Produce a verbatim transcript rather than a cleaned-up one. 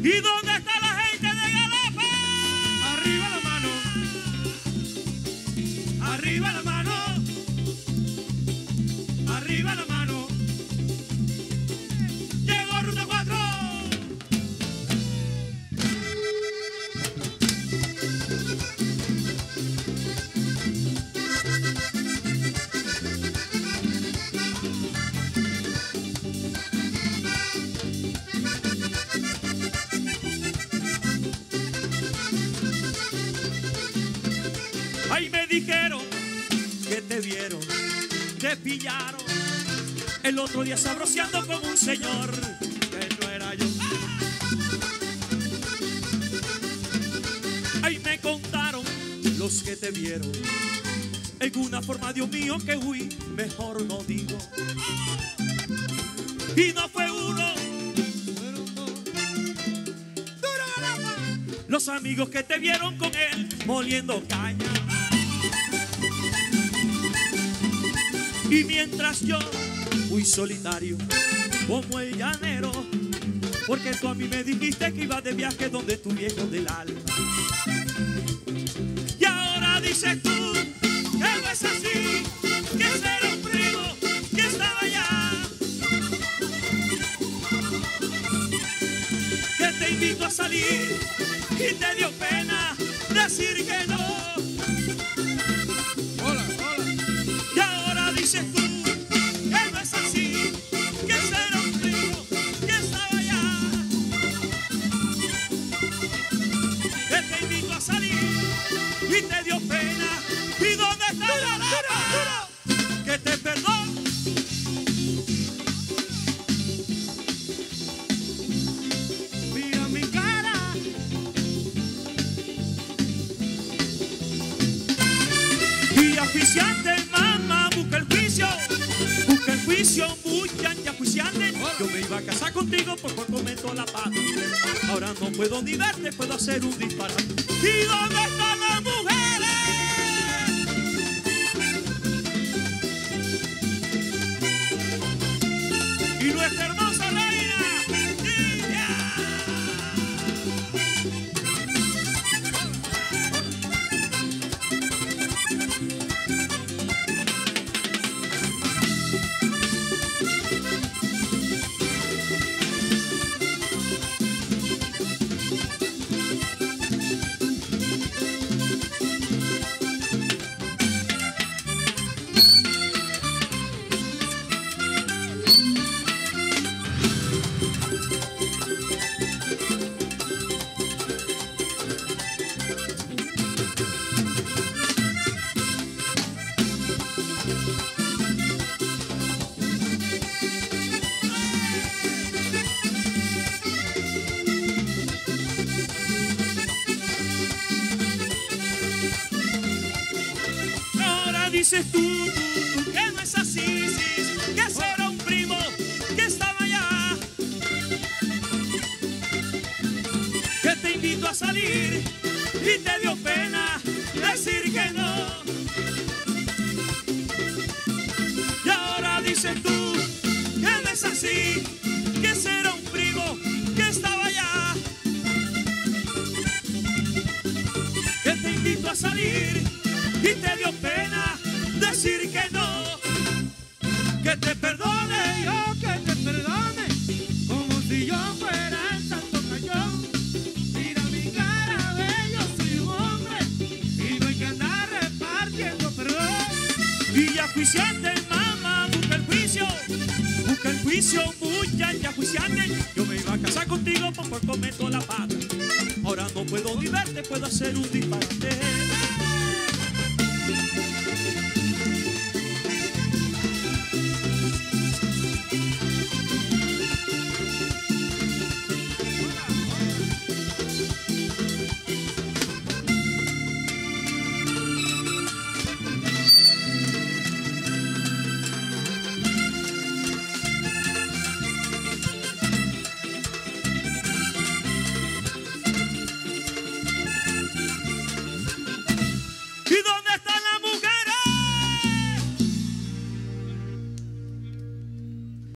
¿Y dónde está la gente de Galapa? Arriba la mano, arriba la mano, arriba la mano. Llegó Ruta cuatro. Ay, me dijeron que te vieron, te pillaron el otro día sabroseando con un señor que no era yo. Ay, me contaron los que te vieron en una forma, Dios mío, que uy, mejor no digo. Y no fue uno, los amigos que te vieron con él moliendo caña. Y mientras yo fui solitario como el llanero, porque tú a mí me dijiste que ibas de viaje donde tu viejo del alma. Y ahora dices tú que no es así, que ese era un primo que estaba allá, que te invito a salir y te dio pena decir que no. Hola, hola. Y ahora dices tú que no es así, que ese era un primo que estaba allá, que te invito a salir y te dio pena. ¿Y dónde está la lava? Que te perdón. Mira mi cara. Y aficiante, mamá, busca el juicio, busca el juicio, muchacha juiciante. Yo me iba a casar contigo, por poco meto la pata. Ahora no puedo ni verte, puedo hacer un disparate. ¿Y dónde están las mujeres? Y nuestra hermosa reina, Lidia. Ahora dices tú, tú, tú, que no es así, sí, que ese era un primo que estaba allá, que te invito a salir y te dio pena decir que no. Y ahora dices tú que no es así, que ese era un primo que estaba allá, que te invito a salir y te dio pena decir que no. Que te perdone, Yo que te perdone, como si yo fuera el santo cayón. Mira mi cara, ve, yo soy un hombre y no hay que andar repartiendo perdón. y ajuiciante, mamá, busca el juicio, busca el juicio, muchacha juiciante. Yo me iba a casar contigo, por poco meto la pata. Ahora no puedo ni verte, puedo hacer un disparate.